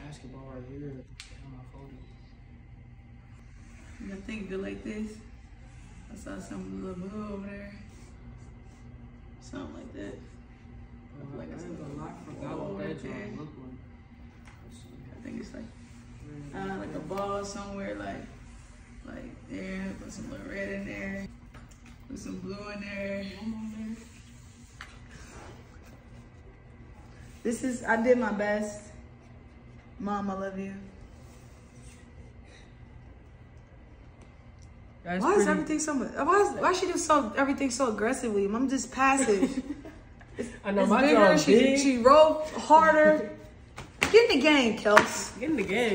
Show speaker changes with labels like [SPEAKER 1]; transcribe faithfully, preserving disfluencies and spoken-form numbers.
[SPEAKER 1] basketball right here. Damn, I folded.
[SPEAKER 2] You think good like this? I saw some little blue over there. Something like that.
[SPEAKER 1] Uh,
[SPEAKER 2] Like
[SPEAKER 1] I
[SPEAKER 2] it's
[SPEAKER 1] ain't gonna lie, I forgot
[SPEAKER 2] ball
[SPEAKER 1] what that
[SPEAKER 2] right there.
[SPEAKER 1] joint look like.
[SPEAKER 2] I think it's like uh, like a ball somewhere, like like there. Put some little red in there. Put some blue in there. This is, I did my best. Mom, I love you.
[SPEAKER 3] That's
[SPEAKER 2] why
[SPEAKER 3] pretty...
[SPEAKER 2] is everything so much? Why, is, why she do so everything so aggressively? I'm just passive.
[SPEAKER 3] I know
[SPEAKER 2] it's
[SPEAKER 3] my
[SPEAKER 2] bigger.
[SPEAKER 3] dog
[SPEAKER 2] She,
[SPEAKER 3] big.
[SPEAKER 2] she rolled harder. Get in the game, Kelsey.
[SPEAKER 3] Get in the game.